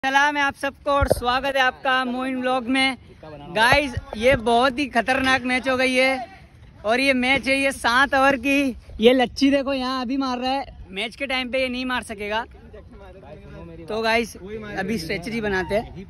सलाम है आप सबको और स्वागत है आपका मोइन व्लॉग में। गाइस ये बहुत ही खतरनाक मैच हो गई है और ये मैच है ये 7 ओवर की। ये लच्छी देखो यहाँ अभी मार रहा है, मैच के टाइम पे ये नहीं मार सकेगा। तो गाइस अभी स्ट्रेचरी बनाते हैं।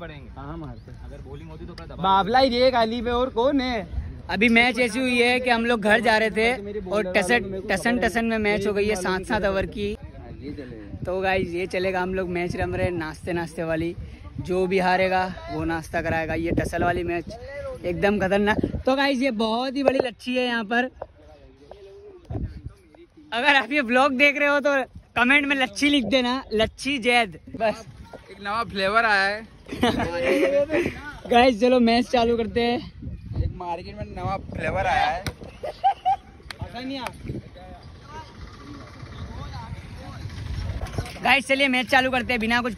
बाबला ही रे गाली पे और कौन है। अभी मैच ऐसी हुई है कि हम लोग घर जा रहे थे और टसन में मैच हो गई है 7 ओवर की। तो गाइस ये चलेगा, हम लोग मैच रम रहे नाश्ते वाली, जो भी हारेगा वो नाश्ता कराएगा। ये टसल वाली मैच एकदम खतरनाक। तो गाइस ये बहुत ही बड़ी लच्छी है यहाँ पर। अगर आप ये ब्लॉग देख रहे हो तो कमेंट में लच्छी लिख देना, लच्छी जैद। बस एक नया फ्लेवर आया है। गाइस चलो मैच चालू करते हैं। एक मार्केट में नया फ्लेवर आया है। गाइस चलिए मैच चालू करते हैं, बिना कुछ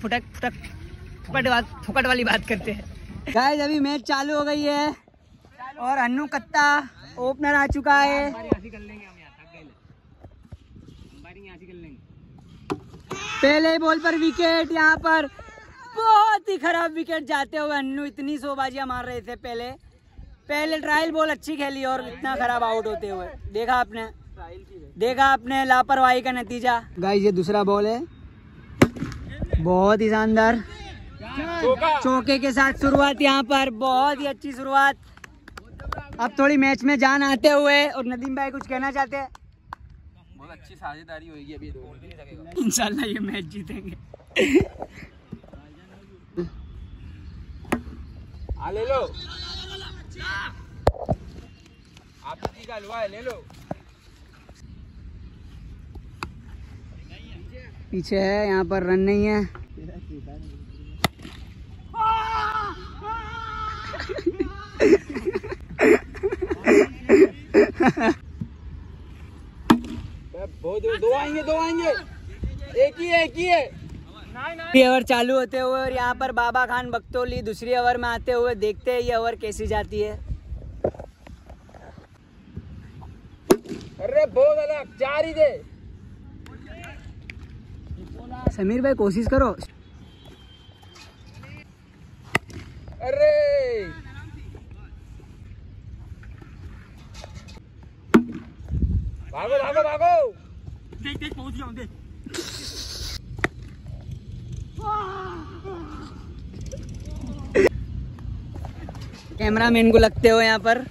फुकट वाली बात करते हैं। गाइस अभी मैच चालू हो गई है और अन्नू कत्ता ओपनर आ चुका है। पहले बॉल पर विकेट, यहाँ पर बहुत ही खराब विकेट जाते हुए अन्नू इतनी शोबाजियां मार रहे थे। पहले ट्रायल बॉल अच्छी खेली और इतना खराब आउट होते हुए देखा आपने लापरवाही का नतीजा। गाइस ये दूसरा बॉल है, बहुत ही शानदार चौके के साथ शुरुआत, यहाँ पर बहुत ही अच्छी शुरुआत। अब थोड़ी मैच में जान आते हुए और नदीम भाई कुछ कहना चाहते हैं? बहुत अच्छी साझेदारी होगी अभी, इंशाल्लाह ये मैच जीतेंगे। ले लो आप का हलवा है, ले लो। पीछे है, यहाँ पर रन नहीं है। दो आएंगे एक ही है। ओवर चालू होते हुए और यहाँ पर बाबा खान बख्तौली दूसरी ओवर में आते हुए, देखते हैं ये ओवर कैसी जाती है। अरे बहुत अलग 4 ही दे। समीर भाई कोशिश करो। अरे भागो देख पहुंच गया। देख कैमरामैन को लगते हो यहाँ पर।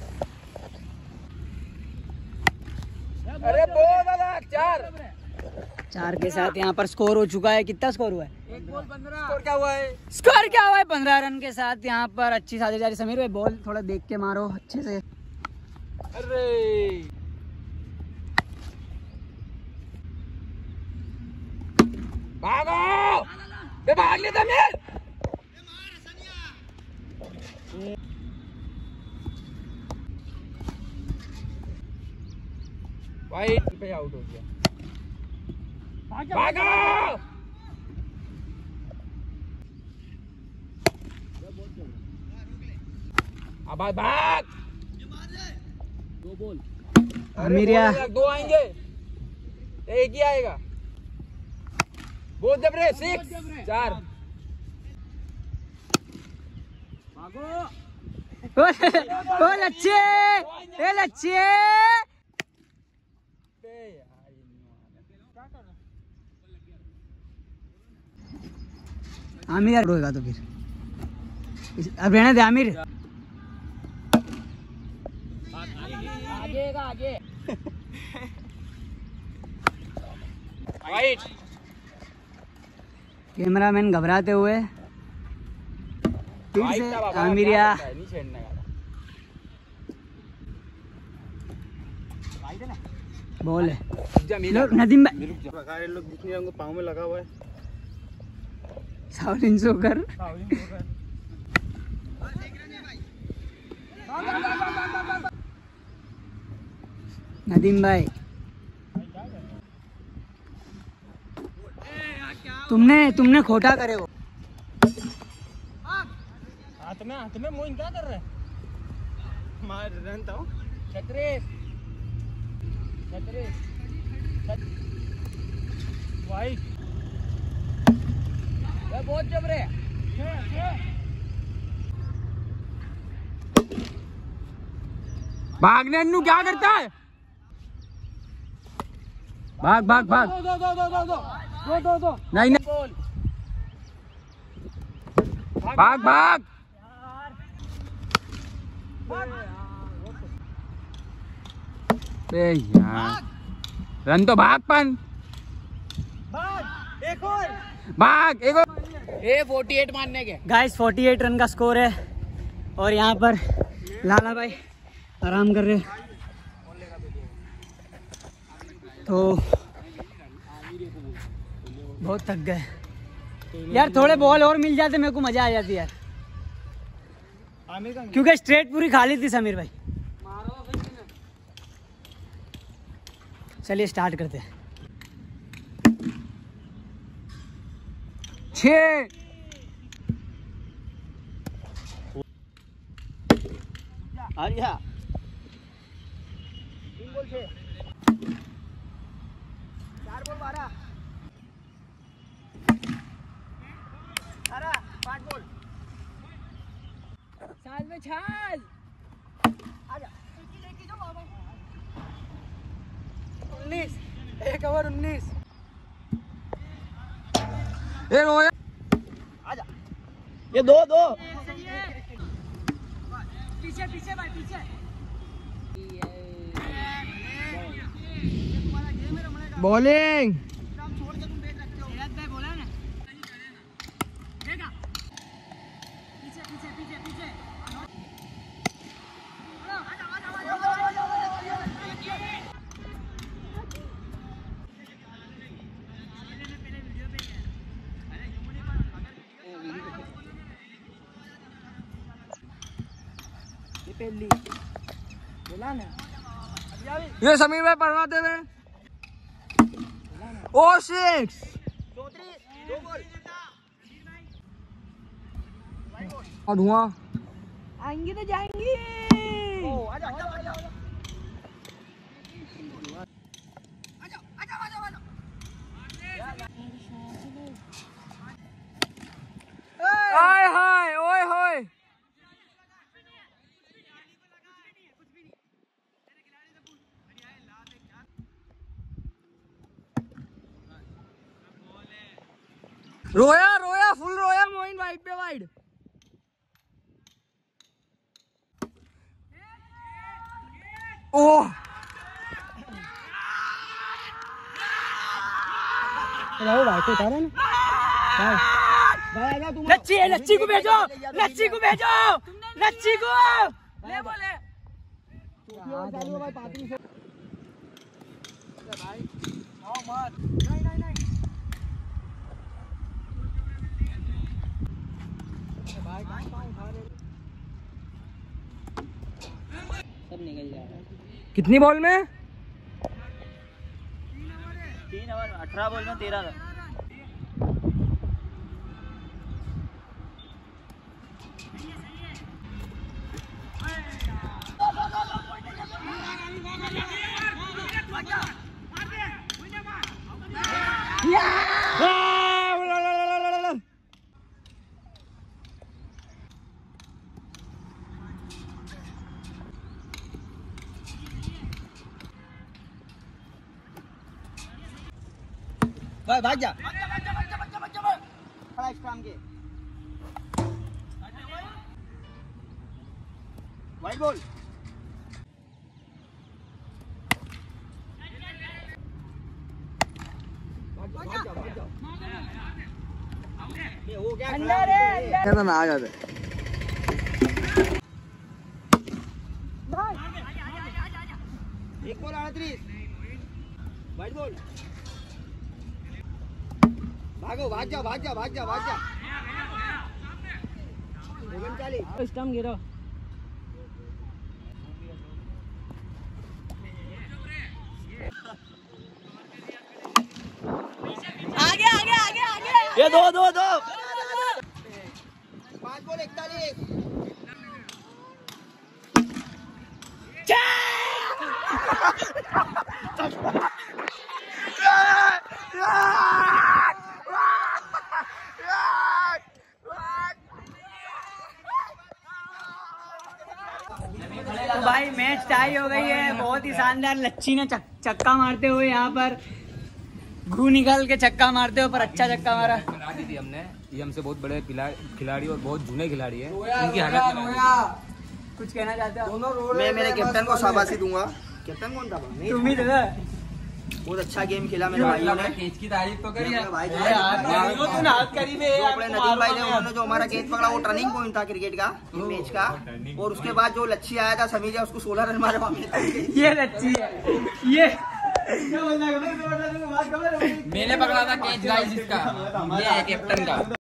अरे बहुत अलग 4 के साथ यहाँ पर स्कोर हो चुका है। कितना स्कोर हुआ है? 15। स्कोर क्या हुआ है? 15 रन के साथ यहाँ पर अच्छी साझेदारी। समीर भाई बॉल थोड़ा देख के मारो अच्छे से। अरे भागो भाग ले समीर। वाइट पे आउट हो गया। भागो अब भाग। 2 बॉल अमीरिया 2 आएंगे, एक ही आएगा। बहुत जबरे 6 4। अच्छे आमिर रोएगा तो फिर अब रहने दे आमिर। आगे वाइट। कैमरामैन घबराते हुए फिर से आमिरिया। बॉल है नदीम भाई। लोग जितने होंगे पाँव में लगा हुआ है। साउलिन सोकर नदीम भाई, तुमने खोटा करे हो। तुम्हें मोइन क्या कर रहे हैं? मार रन था 36 वाइट। बहुत जब रहे भागने अन्नू क्या करता है? भाग भाग भाग। दो नहीं नहीं भाग भाग। यार रन तो भाग पन एक और भाग एक और। 48 मारने के। गाइस 48 रन का स्कोर है और यहाँ पर लाला भाई आराम कर रहे हैं तो बहुत थक गए यार। थोड़े बॉल और मिल जाते मेरे को मजा आ जाती यार, क्योंकि स्ट्रेट पूरी खाली थी समीर भाई। चलिए स्टार्ट करते हैं। 6 आर्या 3 बॉल 6 4 बॉल 12 5 बॉल साल में छाल आजा 19 1 ओवर 19 ये रोया आजा ये दो पीछे पीछे भाई पीछे। बॉलिंग बोला ना देखा पीछे पीछे पीछे पीछे। पहली बोला ना ये समीर भाई पढ़वाते हुए ओ 6 और धुआं आएंगे तो जाएंगे। हाय हाय ओए होए रोया फुल रोया मोइन वाइड पे वाइड। ओह भाई को उतारा ना लच्ची है, लच्ची को भेजो, लच्ची को भेजो, लच्ची को ले बोले सब निकल जाएगा। कितनी बॉल में? 3 ओवर 18 बॉल में 13 रन। भाई भाग जा वाइड बॉल। अंदर आ जाते एक बॉल 38 वाइड बॉल। भागो भाग जा स्टंप गिरो। आगे ये दो 5 बॉल 41 Yeah! तो भाई मैच टाई हो गई है, बहुत ही शानदार। लच्छी ने चक्का मारते हुए यहाँ पर घू निकाल के छक्का मारते हो, पर अच्छा छक्का मारा। दी थी हमने, ये हमसे बहुत बड़े खिलाड़ी और बहुत जूने खिलाड़ी है, उनकी हालत कुछ कहना चाहते हो? मैं मेरे कैप्टन को शाबाशी दूंगा। कैप्टन कौन था? तुम ही था। बहुत अच्छा गेम खेला मेरे भाइयों ने। कैच की तारीफ तो करी है भाई अपने नदीम भाई ने, उन्होंने जो हमारा कैच पकड़ा वो टर्निंग पॉइंट था क्रिकेट का, मैच का। और उसके बाद जो लच्छी आया था समीर, उसको 16 रन मारे वापस। ये लच्छी है ये। मैंने पकड़ा था कैच गाइस इसका, ये है कैप्टन का।